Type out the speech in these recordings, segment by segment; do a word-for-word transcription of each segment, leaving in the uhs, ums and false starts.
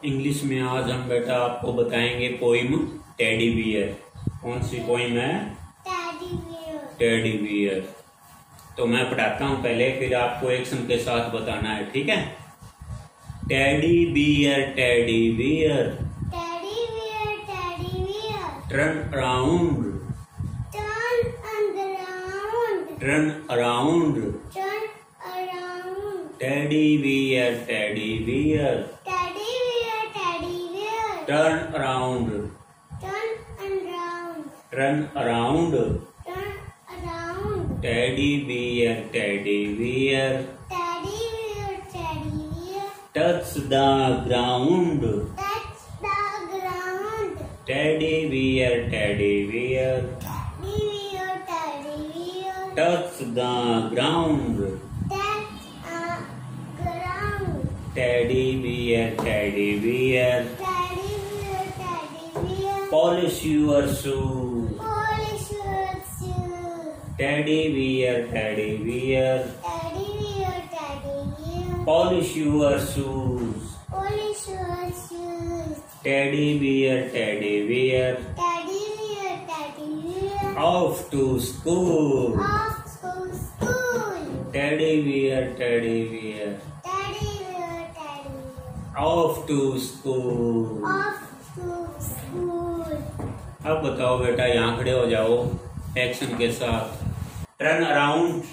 English में आज हम बेटा आपको बताएंगे पोइम टेडी बियर। कौन सी पोइम है? Teddy bear. Teddy bear. तो मैं पढ़ाता हूँ पहले, फिर आपको एक्शन के साथ बताना है, ठीक है? Teddy bear, teddy bear, teddy bear, teddy bear, turn around, turn around, turn around, turn around, teddy bear, teddy bear, teddy bear, teddy bear, turn around, turn around, turn around, turn around, teddy bear, teddy bear, teddy bear, teddy bear, touch the ground, touch the ground, teddy bear, teddy bear, teddy bear, teddy bear, touch the ground, touch the ground, teddy bear, teddy bear, teddy bear, teddy bear, polish your shoes, polish your shoes, teddy bear, teddy bear, teddy bear, teddy bear, polish your shoes, polish your shoes, teddy bear, teddy bear, teddy bear, teddy bear, off to school, off to school, teddy bear, teddy bear, teddy bear, teddy bear, off to school. off to school, अब बताओ बेटा, यहाँ खड़े हो जाओ action के साथ। Turn around,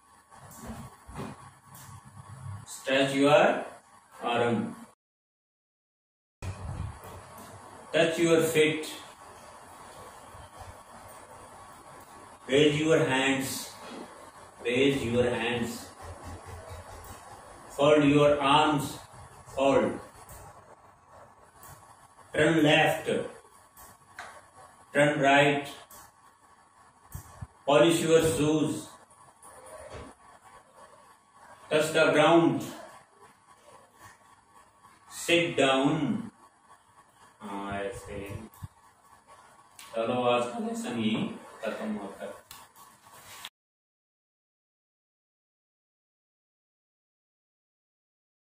stretch your arm, touch your feet, raise your hands, raise your hands, fold your arms, fold, turn left, turn right, polish your shoes, touch the ground, sit down। हाँ ऐसे। चलो आज का lesson यही खत्म होता है।